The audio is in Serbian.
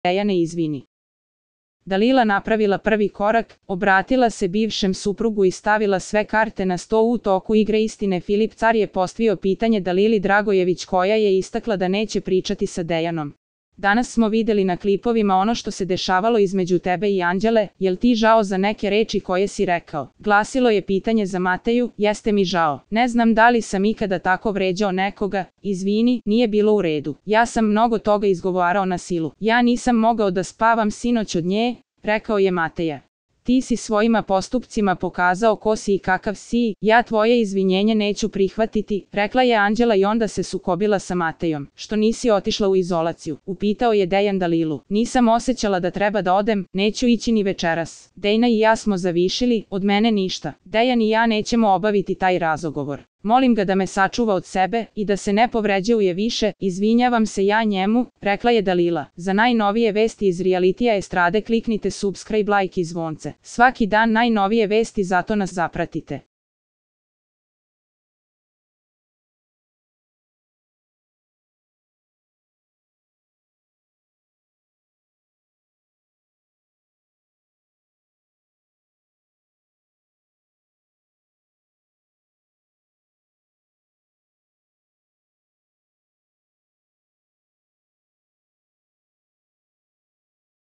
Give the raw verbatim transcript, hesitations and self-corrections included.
Dejane, izvini. Dalila napravila prvi korak, obratila se bivšem suprugu i stavila sve karte na sto. U toku igre istine Filip Car je postavio pitanje Dalili Dragojević, koja je istakla da neće pričati sa Dejanom. Danas smo videli na klipovima ono što se dešavalo između tebe i Anđele, jel ti žao za neke reči koje si rekao? Glasilo je pitanje za Mateju, jeste mi žao. Ne znam da li sam ikada tako vređao nekoga, izvini, nije bilo u redu. Ja sam mnogo toga izgovarao na silu. Ja nisam mogao da spavam sinoć od nje, rekao je Mateja. Ti si svojima postupcima pokazao ko si i kakav si, ja tvoje izvinjenje neću prihvatiti, rekla je Anđela i onda se sukobila sa Matejom. Što nisi otišla u izolaciju? Upitao je Dejan Dalilu. Nisam osjećala da treba da odem, neću ići ni večeras. Dejna i ja smo zavišili, od mene ništa. Dejan i ja nećemo obaviti taj razgovor. Molim ga da me sačuva od sebe i da se ne povređuje više, izvinjavam se ja njemu, rekla je Dalila. Za najnovije vesti iz realitija estrade kliknite subscribe, like i zvonce. Svaki dan najnovije vesti, zato nas zapratite.